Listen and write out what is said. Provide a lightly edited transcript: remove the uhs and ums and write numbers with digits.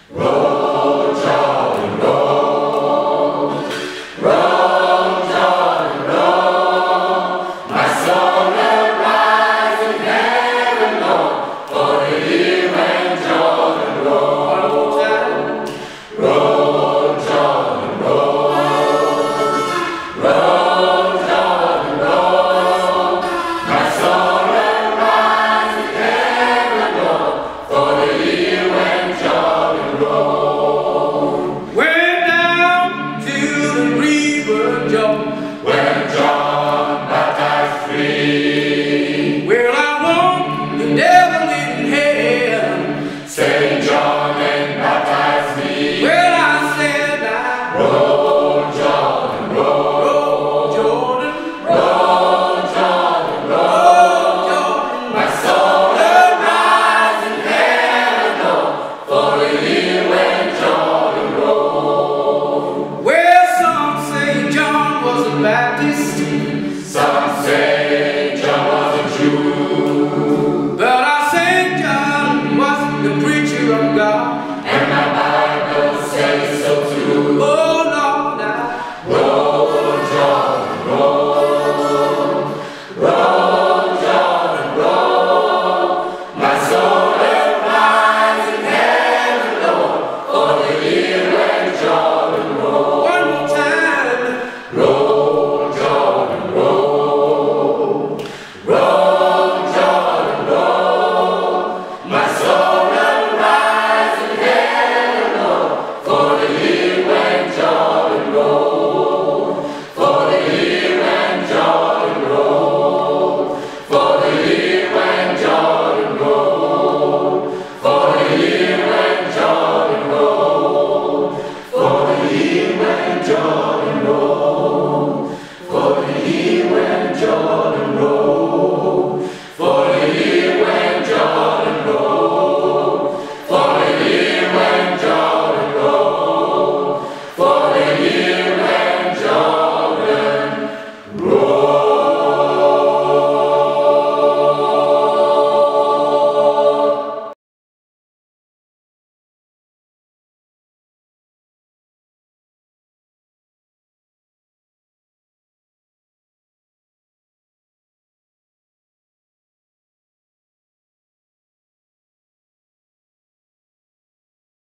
Roll, Jordan, roll. Roll, Jordan, roll. My soul will rise in heaven, Lord, for the year when Jordan rolled. One more time. Roll, Jordan, roll. Roll, Jordan, roll. My soul will rise in heaven, Lord, for the year when Jordan rolled. Went down to the river Jordan. When John baptized three, Well, I want the devil in hell. Saint John and baptized me. Well, I said, I Roll, Jordan, roll. roll, Jordan, Roll, Jordan, roll. roll, Jordan. My soul will rise in heaven, Lord, for the year when Jordan rolled. Well, some say John was a Baptist, Some say John was a Jew, but I say John was the priest.